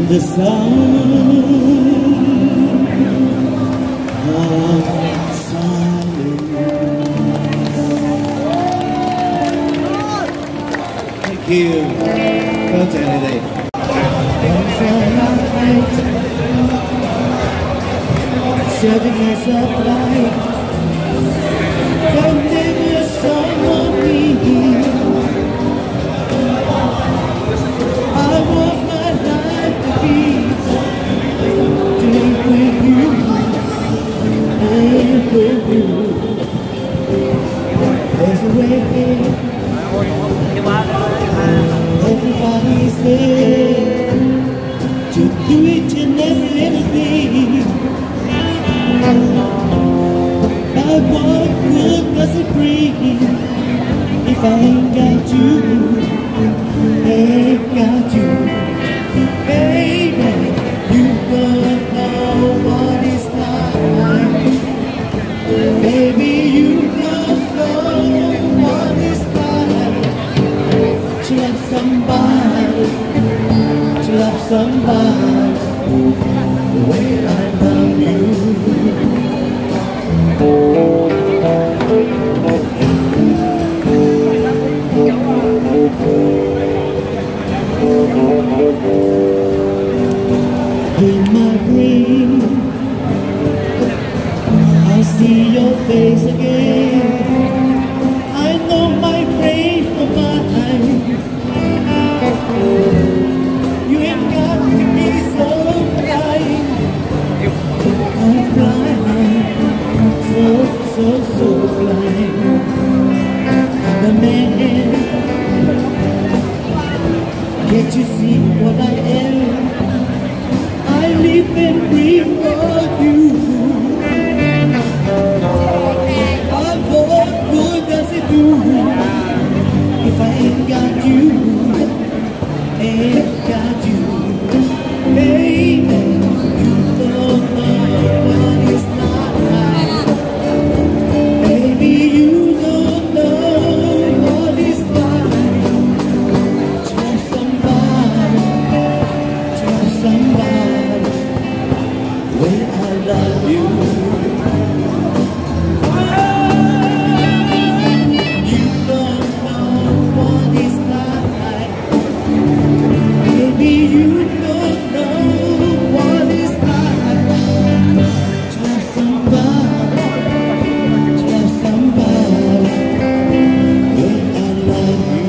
the sound of silence. Thank you. Go to anything. Shedding myself light, don't leave your song on me. I want my life to be with you, with you. There's a way, everybody's there to do each and every little thing. But what good does it bring if I ain't got you? Ain't got you, baby. You don't know what it's like, baby. You don't know what it's like to love somebody, to love somebody the way I love you. In my dream, I see your face again. I know my brain for mine. You ain't got to be so blind. I'm blind, so blind. I'm a man. Can't you see what I am? I live and breathe for you. What good does it do if I ain't got you? Ain't got you, baby. You don't know what it's like, baby. You don't know what it's like to love somebody, to love somebody when I love you. You don't know what it's like, baby. You don't know what it's like to love somebody, to love somebody when I love you.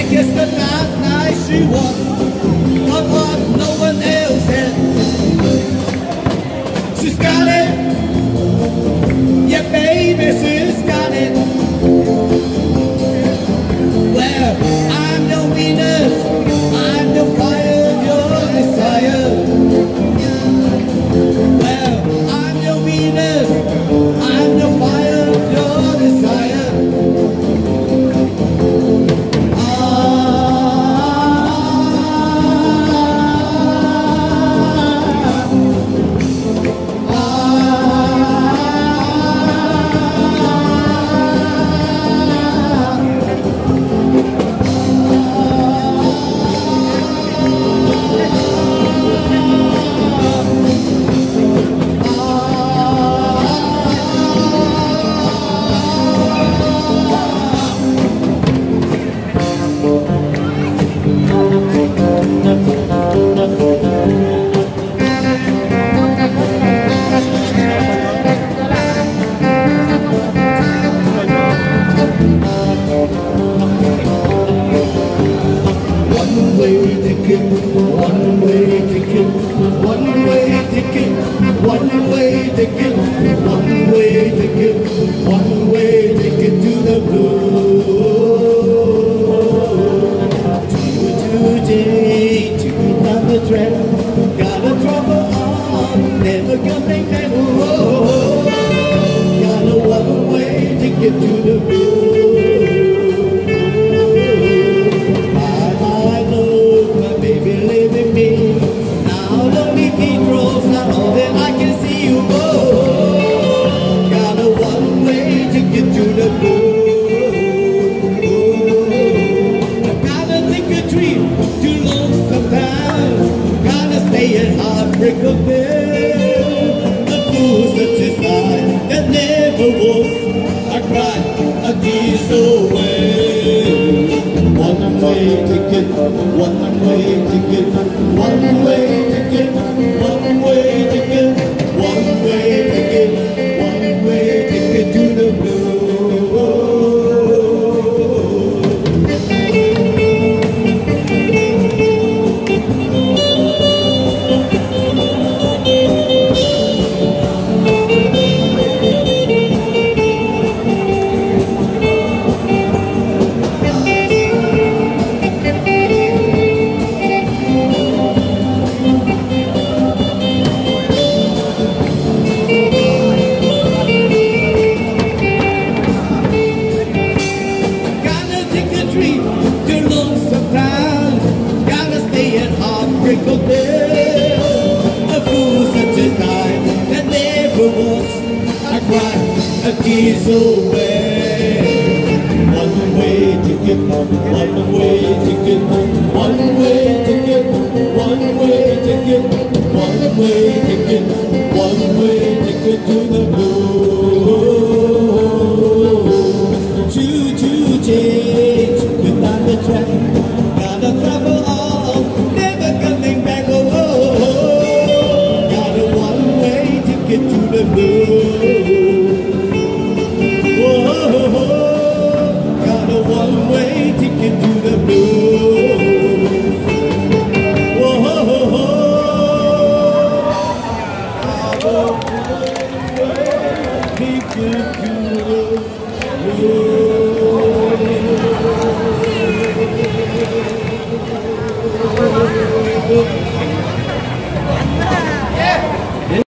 guess that that night she was got what no one else had. She's got it, yeah baby, she's got it. Well, I'm your Venus, I'm your fire, your desire. Well, I'm your Venus, I'm your fire, your desire. One-way ticket, one-way ticket, one-way ticket, one-way ticket, one-way ticket, one-way ticket to the blue. Today, to another track, got a trouble on, never coming back. Whoa, got a one-way ticket to the blue. Heartbreak of them, the fool such as I that never was. I cried a tears away. One-way ticket, one-way ticket, one-way ticket, one-way ticket, one-way ticket, one-way ticket to the blue. A tears away. One-way ticket, one-way ticket, one-way ticket, one-way ticket, one-way ticket, one-way ticket to the blue. Choo-choo change, without the track, gotta travel on, never coming back. Oh, got a one-way ticket to the blue. Got a one-way ticket to the blue. Whoa, got a one-way ticket to the blue.